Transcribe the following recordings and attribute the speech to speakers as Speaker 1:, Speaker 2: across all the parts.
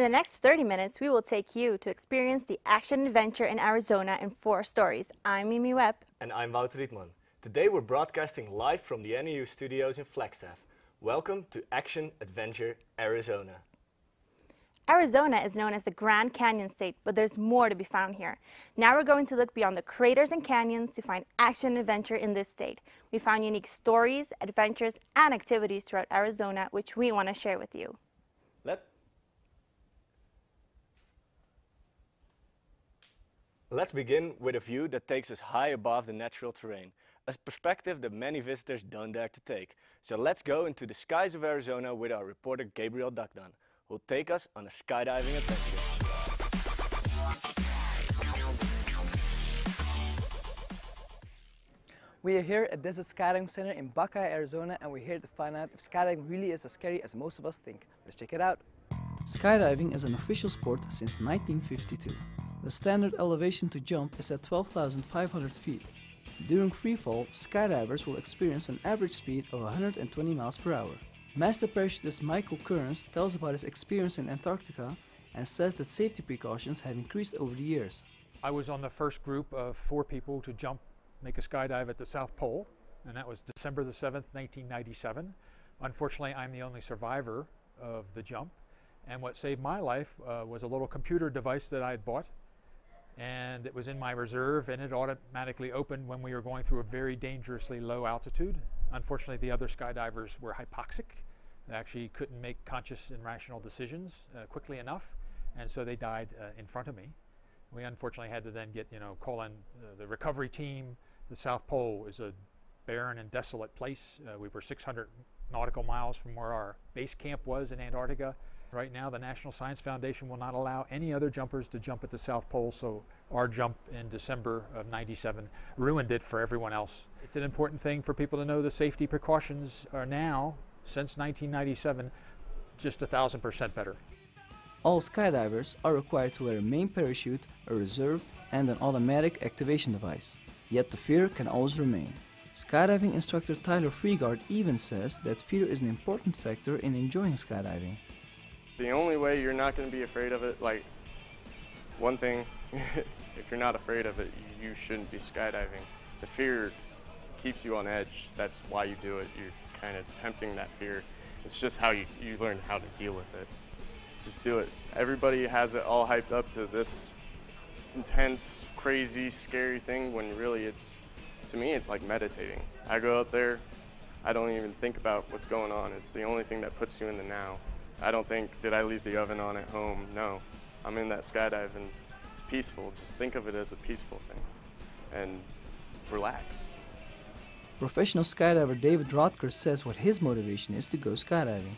Speaker 1: the next 30 minutes, we will take you to experience the action adventure in Arizona in 4 stories. I'm Mimi Webb.
Speaker 2: And I'm Wouter Rietman. Today we're broadcasting live from the NEU studios in Flagstaff. Welcome to Action Adventure Arizona.
Speaker 1: Arizona is known as the Grand Canyon State, but there's more to be found here. Now we're going to look beyond the craters and canyons to find action and adventure in this state. We found unique stories, adventures, and activities throughout Arizona, which we want to share with you.
Speaker 2: Let's begin with a view that takes us high above the natural terrain, a perspective that many visitors don't dare to take. So let's go into the skies of Arizona with our reporter Gabriel Dukdan, who'll take us on a skydiving adventure.
Speaker 3: We are here at Desert Skydiving Center in Buckeye, Arizona, and we're here to find out if skydiving really is as scary as most of us think. Let's check it out. Skydiving is an official sport since 1952. The standard elevation to jump is at 12,500 feet. During freefall, skydivers will experience an average speed of 120 miles per hour. Master parachutist Michael Kearns tells about his experience in Antarctica and says that safety precautions have increased over the years.
Speaker 4: I was on the first group of 4 people to make a skydive at the South Pole, and that was December the 7th, 1997. Unfortunately, I'm the only survivor of the jump, and what saved my life was a little computer device that I had bought, and it was in my reserve, and it automatically opened when we were going through a very dangerously low altitude. Unfortunately, the other skydivers were hypoxic. They actually couldn't make conscious and rational decisions quickly enough, and so they died in front of me. We unfortunately had to then call in the recovery team. The South Pole is a barren and desolate place. We were 600 nautical miles from where our base camp was in Antarctica. Right now, the National Science Foundation will not allow any other jumpers to jump at the South Pole, so our jump in December of '97 ruined it for everyone else. It's an important thing for people to know the safety precautions are now, since 1997, just 1,000% better.
Speaker 3: All skydivers are required to wear a main parachute, a reserve, and an automatic activation device. Yet the fear can always remain. Skydiving instructor Tyler Freegard even says that fear is an important factor in enjoying skydiving.
Speaker 5: The only way you're not going to be afraid of it, like, one thing, if you're not afraid of it, you shouldn't be skydiving. The fear keeps you on edge. That's why you do it. You're kind of tempting that fear. It's just how you learn how to deal with it. Just do it. Everybody has it all hyped up to this intense, crazy, scary thing when really to me, it's like meditating. I go up there, I don't even think about what's going on. It's the only thing that puts you in the now. I don't think, did I leave the oven on at home? No. I'm in that skydive and it's peaceful. Just think of it as a peaceful thing and relax.
Speaker 3: Professional skydiver David Rodker says what his motivation is to go skydiving.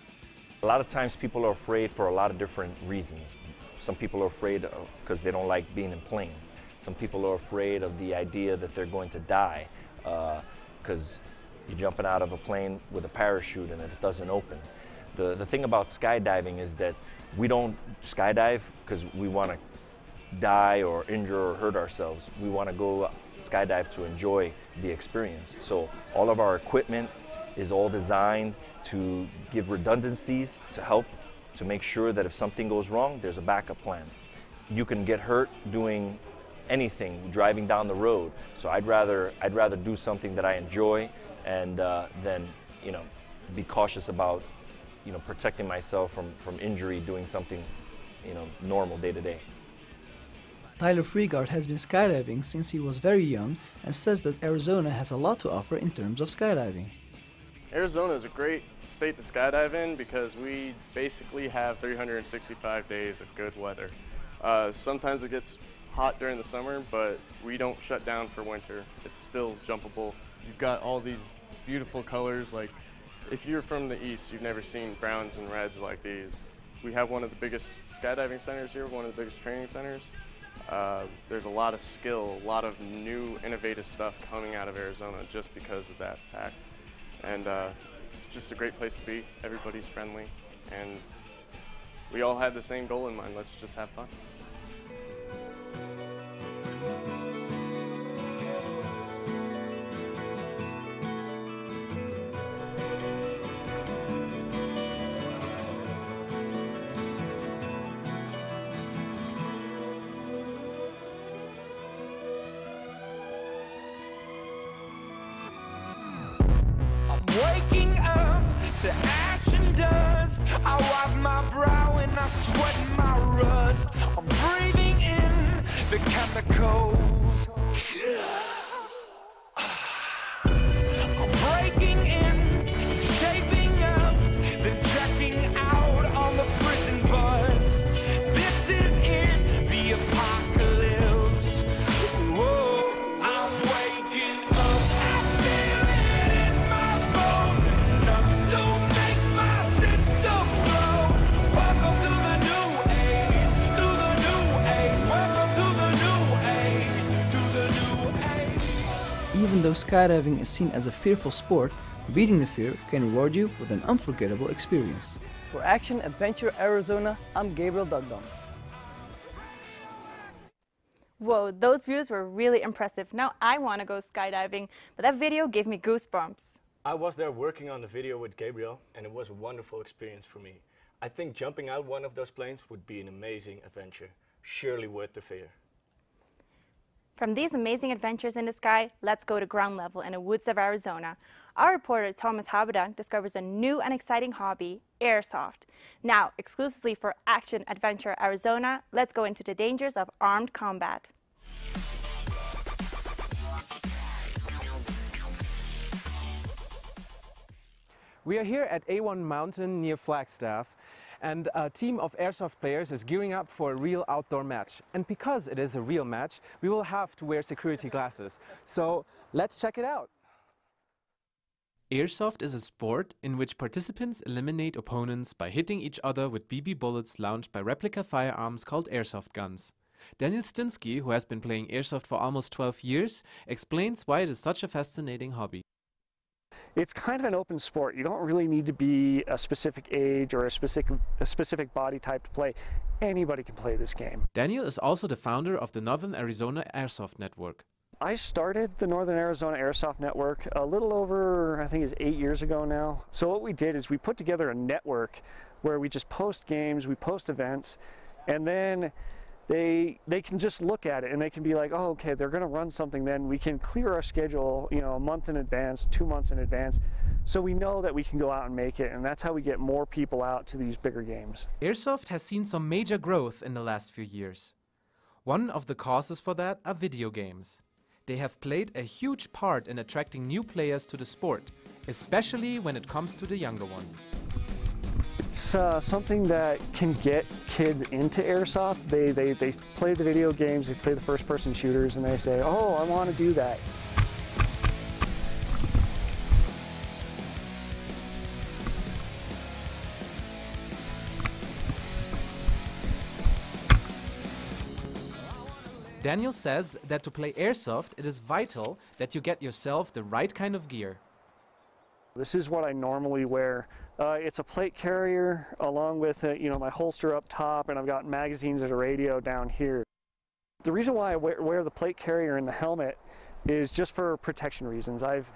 Speaker 6: A lot of times people are afraid for a lot of different reasons. Some people are afraid because they don't like being in planes. Some people are afraid of the idea that they're going to die because you're jumping out of a plane with a parachute and it doesn't open. The thing about skydiving is that we don't skydive because we want to die or injure or hurt ourselves. We want to go skydive to enjoy the experience. So all of our equipment is all designed to give redundancies to help to make sure that if something goes wrong, there's a backup plan. You can get hurt doing anything, driving down the road. So I'd rather do something that I enjoy and then be cautious about protecting myself from injury doing something normal day to day.
Speaker 3: Tyler Freegard has been skydiving since he was very young and says that Arizona has a lot to offer in terms of skydiving.
Speaker 5: Arizona is a great state to skydive in because we basically have 365 days of good weather. Sometimes it gets hot during the summer, but we don't shut down for winter. It's still jumpable. You've got all these beautiful colors. Like, if you're from the east, you've never seen browns and reds like these. We have one of the biggest skydiving centers here, one of the biggest training centers. There's a lot of skill, a lot of new innovative stuff coming out of Arizona just because of that fact. And it's just a great place to be. Everybody's friendly, and we all have the same goal in mind. Let's just have fun.
Speaker 7: I'm waking up to ash and dust. I wipe my brow and I sweat my rust. I'm breathing in the chemicals. I'm breaking in, shaping up, then checking out on the prison bus. This is it, the apocalypse. Whoa, I'm waking up. I feel it in my bones, enough to make my system blow. Welcome to the new age, to the new age. Welcome to the new age, to the new age.
Speaker 3: Even though skydiving is seen as a fearful sport, beating the fear can reward you with an unforgettable experience. For Action Adventure Arizona, I'm Gabriel Dugdom.
Speaker 1: Whoa, those views were really impressive. Now I want to go skydiving, but that video gave me goosebumps.
Speaker 2: I was there working on the video with Gabriel, and it was a wonderful experience for me. I think jumping out one of those planes would be an amazing adventure, surely worth the fear.
Speaker 1: From these amazing adventures in the sky, let's go to ground level in the woods of Arizona. Our reporter Thomas Habedang discovers a new and exciting hobby, airsoft. Now, exclusively for Action Adventure Arizona, let's go into the dangers of armed combat.
Speaker 8: We are here at A1 Mountain near Flagstaff, and a team of airsoft players is gearing up for a real outdoor match. And because it is a real match, we will have to wear security glasses. So let's check it out.
Speaker 9: Airsoft is a sport in which participants eliminate opponents by hitting each other with BB bullets launched by replica firearms called airsoft guns. Daniel Stinsky, who has been playing airsoft for almost 12 years, explains why it is such a fascinating hobby.
Speaker 10: It's kind of an open sport. You don't really need to be a specific age or a specific body type to play. Anybody can play this game.
Speaker 9: Daniel is also the founder of the Northern Arizona Airsoft Network.
Speaker 10: I started the Northern Arizona Airsoft Network a little over, I think it's 8 years ago now. So what we did is we put together a network where we just post games, we post events, and then they can just look at it and they can be like, oh, okay, they're going to run something. Then we can clear our schedule, you know, a month in advance, 2 months in advance, so we know that we can go out and make it, and that's how we get more people out to these bigger games.
Speaker 9: Airsoft has seen some major growth in the last few years. One of the causes for that are video games. They have played a huge part in attracting new players to the sport, especially when it comes to the younger ones.
Speaker 10: It's something that can get kids into airsoft. They play the video games, they play the first-person shooters, and they say, oh, I want to do that.
Speaker 9: Daniel says that to play airsoft, it is vital that you get yourself the right kind of gear.
Speaker 10: This is what I normally wear. It's a plate carrier along with you know, my holster up top, and I've got magazines and a radio down here. The reason why I wear the plate carrier and the helmet is just for protection reasons. I've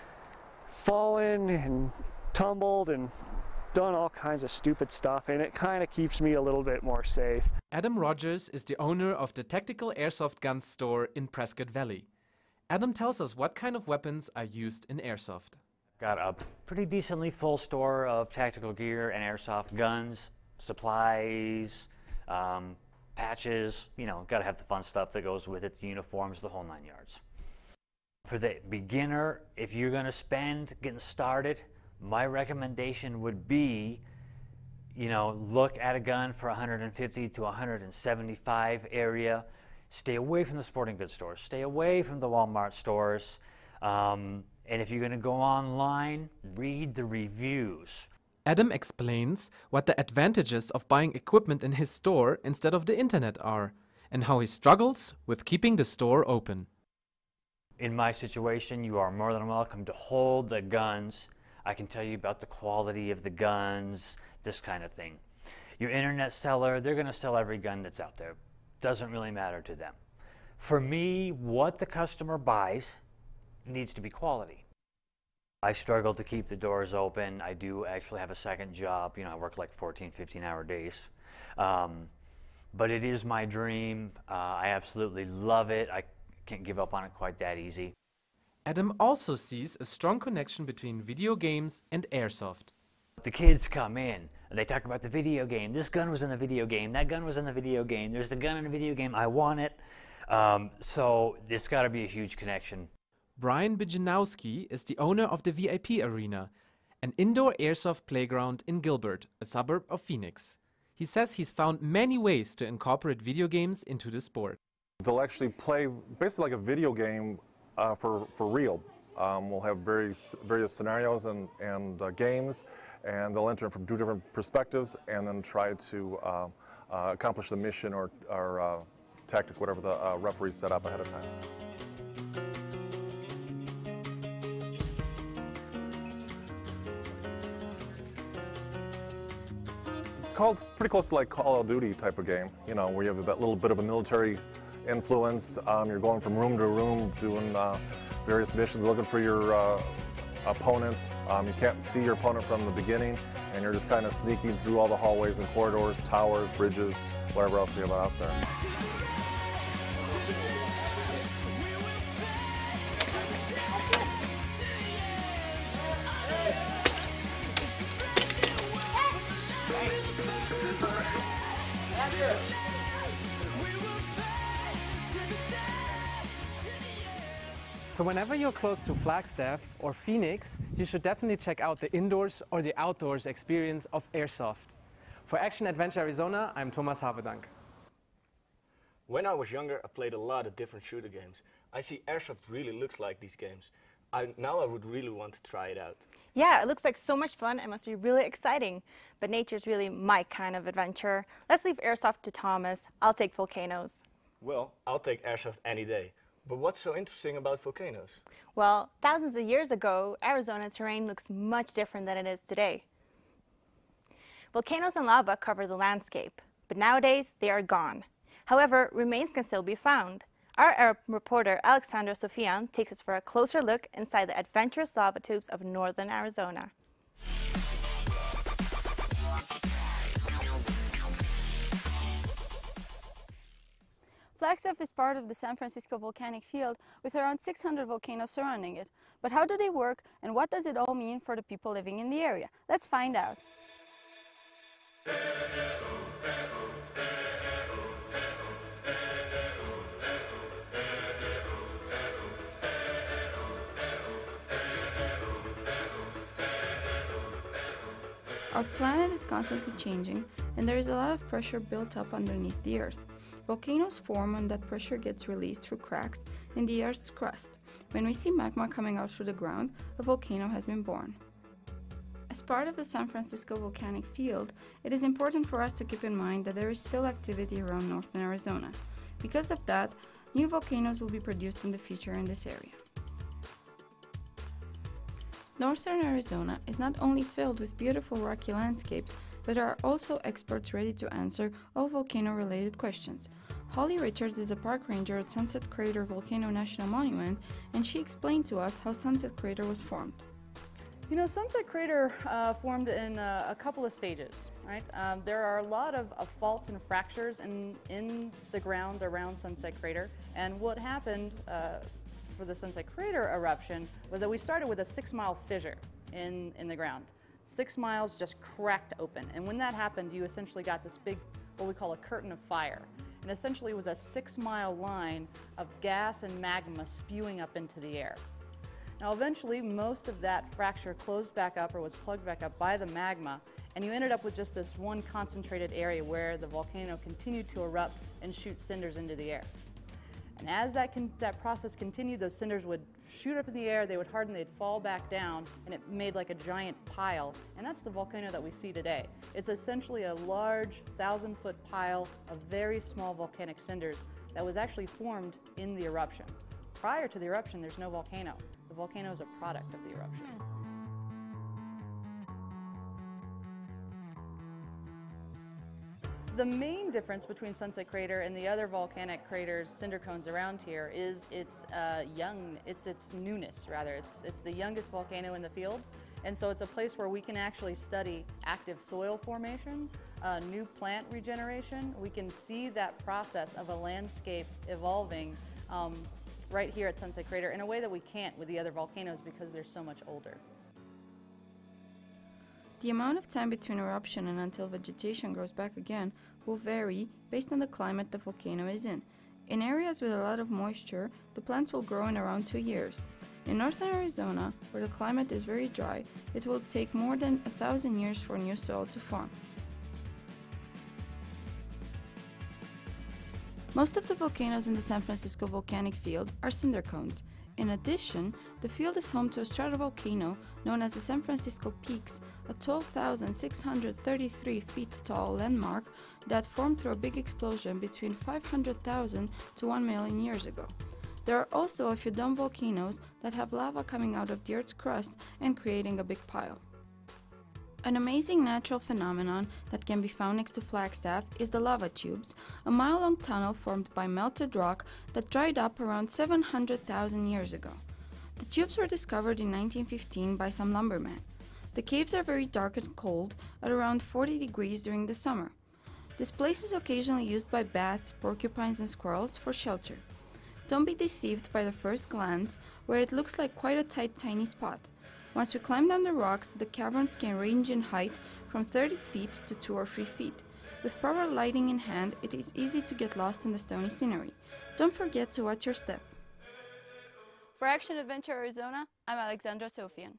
Speaker 10: fallen and tumbled and done all kinds of stupid stuff, and it kind of keeps me a little bit more safe.
Speaker 9: Adam Rogers is the owner of the Tactical Airsoft Guns store in Prescott Valley. Adam tells us what kind of weapons are used in airsoft.
Speaker 11: Got a pretty decently full store of tactical gear and airsoft guns, supplies, patches, you know, gotta have the fun stuff that goes with it, the uniforms, the whole 9 yards. For the beginner, if you're gonna spend getting started, my recommendation would be, you know, look at a gun for 150 to 175 area. Stay away from the sporting goods stores. Stay away from the Walmart stores. And if you're going to go online, read the reviews.
Speaker 9: Adam explains what the advantages of buying equipment in his store instead of the internet are, and how he struggles with keeping the store open.
Speaker 11: In my situation, you are more than welcome to hold the guns. I can tell you about the quality of the guns, this kind of thing. Your internet seller, they're going to sell every gun that's out there. Doesn't really matter to them. For me, what the customer buys needs to be quality. I struggle to keep the doors open. I do actually have a second job. You know, I work like 14, 15-hour days. But it is my dream. I absolutely love it. I can't give up on it quite that easy.
Speaker 9: Adam also sees a strong connection between video games and airsoft.
Speaker 11: The kids come in and they talk about the video game. This gun was in the video game. That gun was in the video game. There's the gun in the video game. I want it. So it's got to be a huge connection.
Speaker 9: Brian Bijanowski is the owner of the VIP Arena, an indoor airsoft playground in Gilbert, a suburb of Phoenix. He says he's found many ways to incorporate video games into the sport.
Speaker 12: They'll actually play basically like a video game for real. We'll have various scenarios and games, and they'll enter from two different perspectives and then try to accomplish the mission or tactic, whatever the referee set up ahead of time. It's called pretty close to like Call of Duty type of game, you know, where you have that little bit of a military influence. You're going from room to room doing various missions, looking for your opponent. You can't see your opponent from the beginning, and you're just kind of sneaking through all the hallways and corridors, towers, bridges, whatever else we have out there.
Speaker 8: So whenever you're close to Flagstaff or Phoenix, you should definitely check out the indoors or the outdoors experience of airsoft. For Action Adventure Arizona, I'm Thomas Havedank.
Speaker 2: When I was younger, I played a lot of different shooter games. I see airsoft really looks like these games. Now I would really want to try it out.
Speaker 1: Yeah, it looks like so much fun and must be really exciting. But nature's really my kind of adventure. Let's leave airsoft to Thomas. I'll take volcanoes.
Speaker 2: Well, I'll take airsoft any day. But what's so interesting about volcanoes?
Speaker 1: Well, thousands of years ago, Arizona terrain looks much different than it is today. Volcanoes and lava cover the landscape, but nowadays they are gone. However, remains can still be found. Our reporter Alexandra Sofian takes us for a closer look inside the adventurous lava tubes of northern Arizona.
Speaker 13: Flagstaff is part of the San Francisco volcanic field with around 600 volcanoes surrounding it. But how do they work and what does it all mean for the people living in the area? Let's find out. Our planet is constantly changing and there is a lot of pressure built up underneath the Earth. Volcanoes form when that pressure gets released through cracks in the Earth's crust. When we see magma coming out through the ground, a volcano has been born. As part of the San Francisco volcanic field, it is important for us to keep in mind that there is still activity around northern Arizona. Because of that, new volcanoes will be produced in the future in this area. Northern Arizona is not only filled with beautiful rocky landscapes, but there are also experts ready to answer all volcano-related questions. Holly Richards is a park ranger at Sunset Crater Volcano National Monument, and she explained to us how Sunset Crater was formed.
Speaker 14: You know, Sunset Crater formed in a couple of stages, right? There are a lot of faults and fractures in the ground around Sunset Crater, and what happened for the Sunset Crater eruption was that we started with a 6-mile fissure in the ground. 6 miles just cracked open, and when that happened, you essentially got this big, what we call a curtain of fire. And essentially it was a 6-mile line of gas and magma spewing up into the air. Now eventually most of that fracture closed back up or was plugged back up by the magma, and you ended up with just this one concentrated area where the volcano continued to erupt and shoot cinders into the air. And as that process continued, those cinders would shoot up in the air, they would harden, they'd fall back down, and it made like a giant pile. And that's the volcano that we see today. It's essentially a large 1,000-foot pile of very small volcanic cinders that was actually formed in the eruption. Prior to the eruption, there's no volcano. The volcano is a product of the eruption. The main difference between Sunset Crater and the other volcanic craters, cinder cones around here, is its newness, rather. It's the youngest volcano in the field, and so it's a place where we can actually study active soil formation, new plant regeneration. We can see that process of a landscape evolving right here at Sunset Crater in a way that we can't with the other volcanoes because they're so much older.
Speaker 13: The amount of time between eruption and until vegetation grows back again will vary based on the climate the volcano is in. In areas with a lot of moisture, the plants will grow in around 2 years. In northern Arizona, where the climate is very dry, it will take more than 1,000 years for new soil to form. Most of the volcanoes in the San Francisco volcanic field are cinder cones. In addition, the field is home to a stratovolcano known as the San Francisco Peaks, a 12,633 feet tall landmark that formed through a big explosion between 500,000 to 1 million years ago. There are also a few dome volcanoes that have lava coming out of the Earth's crust and creating a big pile. An amazing natural phenomenon that can be found next to Flagstaff is the lava tubes, a mile-long tunnel formed by melted rock that dried up around 700,000 years ago. The tubes were discovered in 1915 by some lumbermen. The caves are very dark and cold, at around 40 degrees during the summer. This place is occasionally used by bats, porcupines and squirrels for shelter. Don't be deceived by the first glance, where it looks like quite a tight, tiny spot. Once we climb down the rocks, the caverns can range in height from 30 feet to 2 or 3 feet. With proper lighting in hand, it is easy to get lost in the stony scenery. Don't forget to watch your step.
Speaker 15: For Action Adventure Arizona, I'm Alexandra Sofian.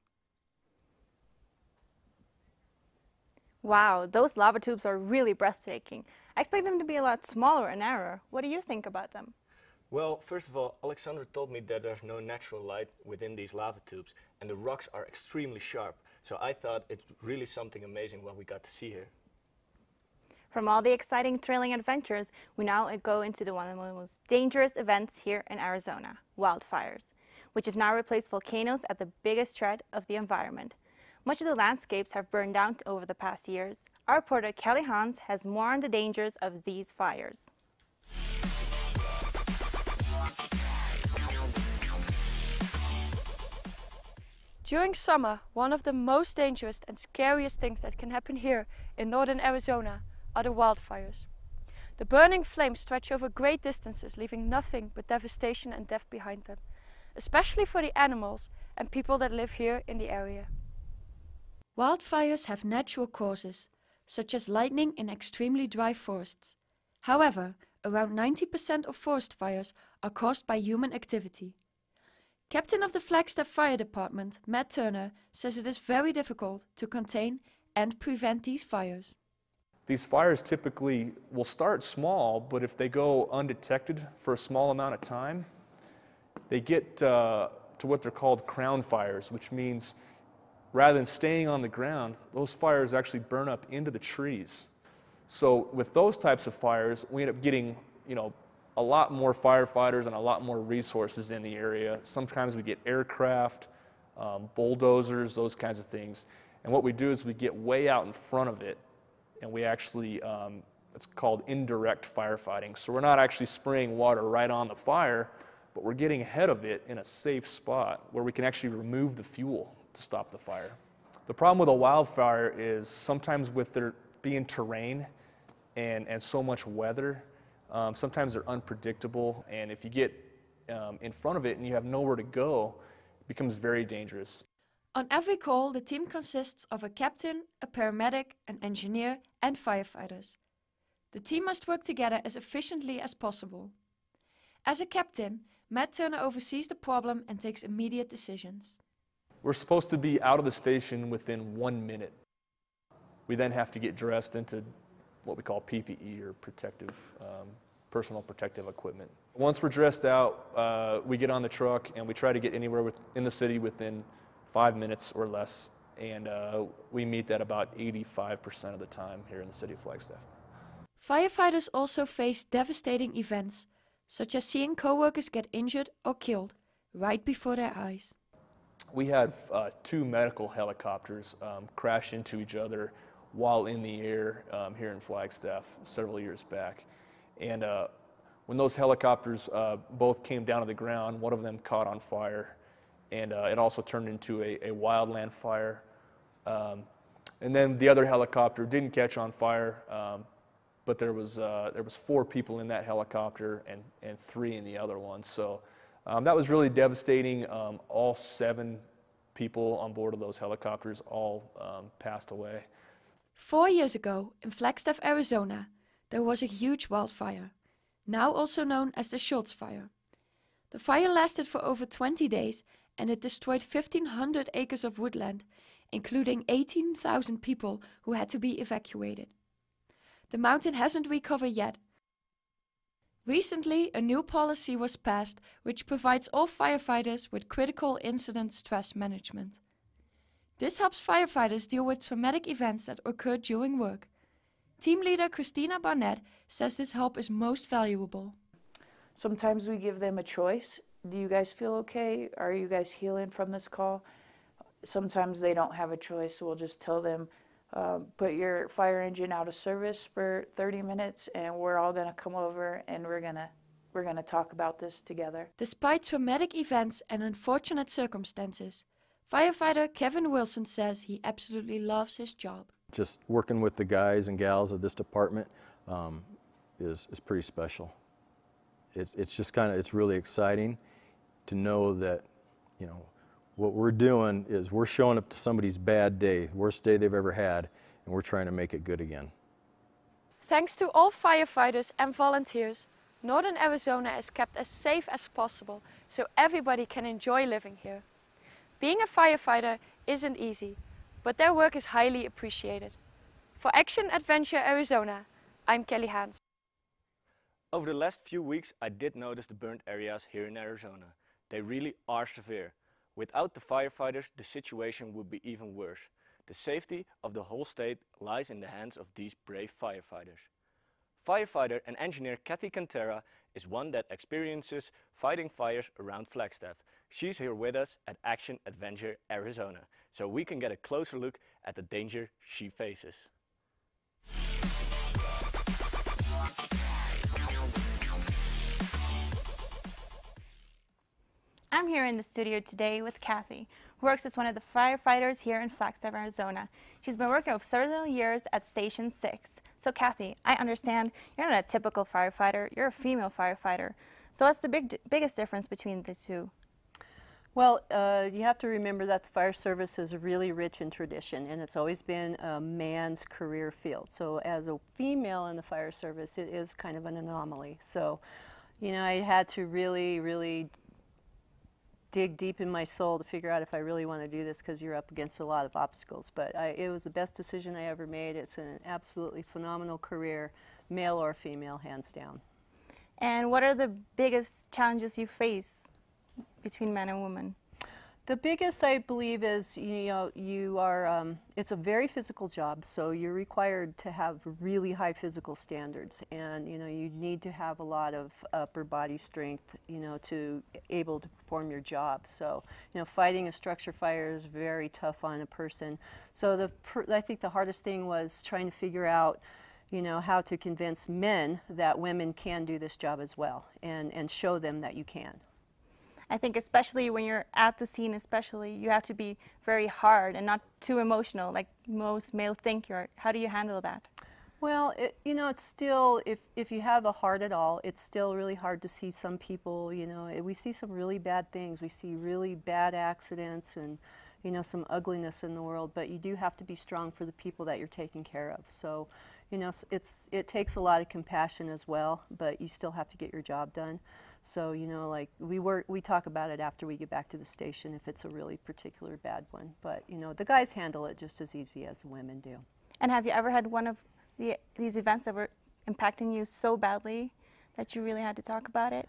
Speaker 1: Wow, those lava tubes are really breathtaking. I expect them to be a lot smaller and narrower. What do you think about them?
Speaker 2: Well, first of all, Alexandra told me that there's no natural light within these lava tubes, and the rocks are extremely sharp. So I thought it's really something amazing what we got to see here.
Speaker 1: From all the exciting, thrilling adventures, we now go into one of the most dangerous events here in Arizona, wildfires, which have now replaced volcanoes as the biggest threat of the environment. Much of the landscapes have burned down over the past years. Our reporter Kelly Hans has more on the dangers of these fires.
Speaker 15: During summer, one of the most dangerous and scariest things that can happen here in northern Arizona are the wildfires. The burning flames stretch over great distances, leaving nothing but devastation and death behind them, especially for the animals and people that live here in the area.
Speaker 16: Wildfires have natural causes, such as lightning in extremely dry forests. However, around 90% of forest fires are caused by human activity. Captain of the Flagstaff Fire Department, Matt Turner, says it is very difficult to contain and prevent these fires.
Speaker 17: These fires typically will start small, but if they go undetected for a small amount of time, they get to what they're called crown fires, which means rather than staying on the ground, those fires actually burn up into the trees. So with those types of fires, we end up getting, a lot more firefighters and a lot more resources in the area. Sometimes we get aircraft, bulldozers, those kinds of things. And what we do is we get way out in front of it, and we actually, it's called indirect firefighting. So we're not actually spraying water right on the fire, but we're getting ahead of it in a safe spot where we can actually remove the fuel to stop the fire. The problem with a wildfire is sometimes with there being terrain and so much weather, sometimes they're unpredictable, and if you get in front of it and you have nowhere to go, it becomes very dangerous.
Speaker 16: On every call, the team consists of a captain, a paramedic, an engineer, and firefighters. The team must work together as efficiently as possible. As a captain, Matt Turner oversees the problem and takes immediate decisions.
Speaker 17: We're supposed to be out of the station within 1 minute. We then have to get dressed into what we call PPE, or personal protective equipment. Once we're dressed out, we get on the truck and we try to get anywhere in the city within 5 minutes or less, and we meet that about 85% of the time here in the city of Flagstaff.
Speaker 16: Firefighters also face devastating events, such as seeing co-workers get injured or killed right before their eyes.
Speaker 17: We had 2 medical helicopters crash into each other while in the air here in Flagstaff several years back. And when those helicopters both came down to the ground, one of them caught on fire, and it also turned into a wildland fire. And then the other helicopter didn't catch on fire, but there was 4 people in that helicopter and 3 in the other one. So That was really devastating. All 7 people on board of those helicopters all passed away.
Speaker 16: 4 years ago, in Flagstaff, Arizona, there was a huge wildfire, now also known as the Schultz Fire. The fire lasted for over 20 days and it destroyed 1,500 acres of woodland, including 18,000 people who had to be evacuated. The mountain hasn't recovered yet. Recently, a new policy was passed which provides all firefighters with critical incident stress management. This helps firefighters deal with traumatic events that occur during work. Team leader Christina Barnett says this help is most valuable.
Speaker 18: Sometimes we give them a choice. Do you guys feel okay? Are you guys healing from this call? Sometimes they don't have a choice. We'll just tell them, put your fire engine out of service for 30 minutes and we're all gonna come over and we're gonna talk about this together.
Speaker 16: Despite traumatic events and unfortunate circumstances, firefighter Kevin Wilson says he absolutely loves his job.
Speaker 19: Just working with the guys and gals of this department is pretty special. It's just it's really exciting to know that, you know, what we're doing is we're showing up to somebody's bad day, worst day they've ever had, and we're trying to make it good again.
Speaker 15: Thanks to all firefighters and volunteers, Northern Arizona is kept as safe as possible so everybody can enjoy living here. Being a firefighter isn't easy, but their work is highly appreciated. For Action Adventure Arizona, I'm Kelly Hans.
Speaker 2: Over the last few weeks, I did notice the burnt areas here in Arizona. They really are severe. Without the firefighters, the situation would be even worse. The safety of the whole state lies in the hands of these brave firefighters. Firefighter and engineer Kathy Cantera is one that experiences fighting fires around Flagstaff. She's here with us at Action Adventure Arizona, so we can get a closer look at the danger she faces.
Speaker 1: I'm here in the studio today with Kathy, who works as one of the firefighters here in Flagstaff, Arizona. She's been working for several years at Station 6. So Kathy, I understand you're not a typical firefighter, you're a female firefighter. So what's the biggest difference between the two?
Speaker 20: Well, you have to remember that the fire service is really rich in tradition, and it's always been a man's career field. So as a female in the fire service, it is kind of an anomaly. So, you know, I had to really dig deep in my soul to figure out if I really want to do this, because you're up against a lot of obstacles. But it was the best decision I ever made. It's an absolutely phenomenal career, male or female, hands down.
Speaker 1: And what are the biggest challenges you face between men and women?
Speaker 20: The biggest, I believe, is, you know, it's a very physical job, so you're required to have really high physical standards, and, you know, you need to have a lot of upper body strength, you know, to able to perform your job. So, you know, fighting a structure fire is very tough on a person. So I think the hardest thing was trying to figure out, you know, how to convince men that women can do this job as well, and show them that you can.
Speaker 1: I think especially when you're at the scene, you have to be very hard and not too emotional like most male think you are. How do you handle that?
Speaker 20: Well, you know, it's still, if you have a heart at all, it's still really hard to see some people, you know, we see some really bad things. We see really bad accidents and, you know, some ugliness in the world, but you do have to be strong for the people that you're taking care of. So, you know, it takes a lot of compassion as well, but you still have to get your job done. So, you know, like we talk about it after we get back to the station if it's a really particular bad one. But, you know, the guys handle it just as easy as the women do.
Speaker 1: And have you ever had one of these events that were impacting you so badly that you really had to talk about it?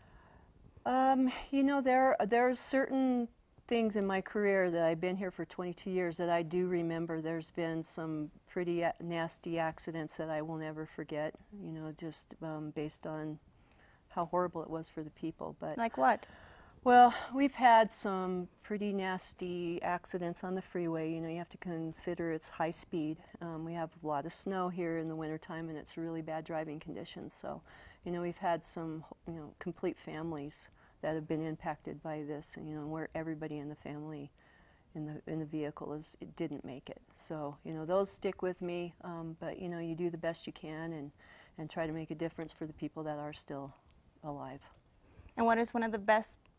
Speaker 20: You know, there are certain things in my career that I've been here for 22 years that I do remember. There's been some pretty nasty accidents that I will never forget, you know, just based on how horrible it was for the people. But
Speaker 1: like what?
Speaker 20: Well, we've had some pretty nasty accidents on the freeway. You know, you have to consider it's high speed. We have a lot of snow here in the wintertime, and it's really bad driving conditions. So, you know, we've had some, you know, complete families that have been impacted by this, and, you know, where everybody in the family in the vehicle didn't make it. So, you know, those stick with me, but, you know, you do the best you can and try to make a difference for the people that are still alive.
Speaker 1: And what is one of the best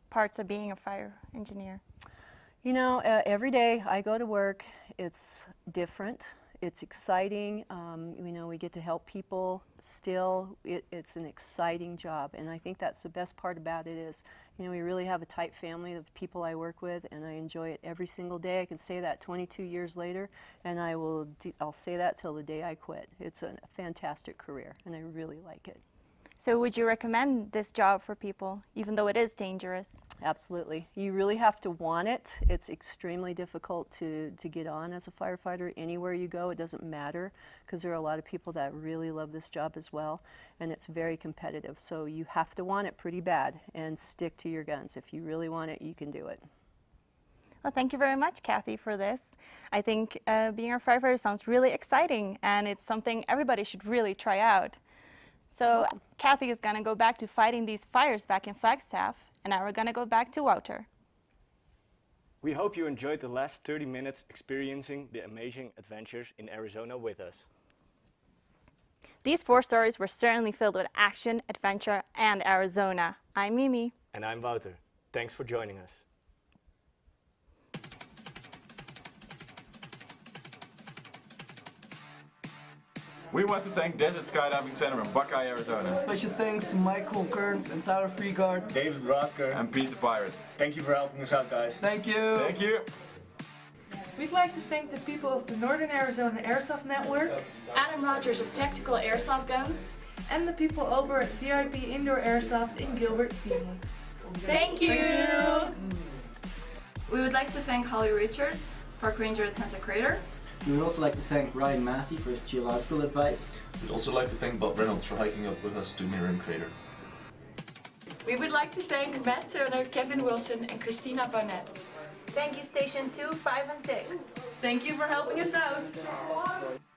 Speaker 1: parts of being a fire engineer?
Speaker 20: You know, every day I go to work, it's different. It's exciting. You know, we get to help people still. It's an exciting job, and I think that's the best part about it is, you know, we really have a tight family of people I work with, and I enjoy it every single day. I can say that 22 years later, and I'll say that till the day I quit. It's a fantastic career, and I really like it.
Speaker 1: So would you recommend this job for people, even though it is dangerous?
Speaker 20: Absolutely. You really have to want it. It's extremely difficult to get on as a firefighter. Anywhere you go, it doesn't matter, because there are a lot of people that really love this job as well, and it's very competitive. So you have to want it pretty bad and stick to your guns. If you really want it, you can do it.
Speaker 1: Well, thank you very much, Kathy, for this. I think being a firefighter sounds really exciting, and it's something everybody should really try out. So Kathy is going to go back to fighting these fires back in Flagstaff, and now we're going to go back to Wouter.
Speaker 2: We hope you enjoyed the last 30 minutes experiencing the amazing adventures in Arizona with us.
Speaker 1: These 4 stories were certainly filled with action, adventure, and Arizona. I'm Mimi.
Speaker 2: And I'm Wouter. Thanks for joining us.
Speaker 21: We want to thank Desert Skydiving Center in Buckeye, Arizona.
Speaker 3: Special thanks to Michael Kearns and Tyler Freegard,
Speaker 21: David Rodker, and Peter Pirate.
Speaker 2: Thank you for helping us out, guys.
Speaker 3: Thank you.
Speaker 21: Thank you.
Speaker 15: We'd like to thank the people of the Northern Arizona Airsoft Network, Adam Rogers of Tactical Airsoft Guns, and the people over at VIP Indoor Airsoft in Gilbert, Phoenix.
Speaker 13: Thank you! We would like to thank Holly Richards, Park Ranger at Sunset Crater.
Speaker 3: We would also like to thank Ryan Massey for his geological advice.
Speaker 22: We'd also like to thank Bob Reynolds for hiking up with us to Miriam Crater.
Speaker 15: We would like to thank Matt Turner, Kevin Wilson, and Christina Barnett.
Speaker 1: Thank you, Station 2, 5, and 6.
Speaker 23: Thank you for helping us out.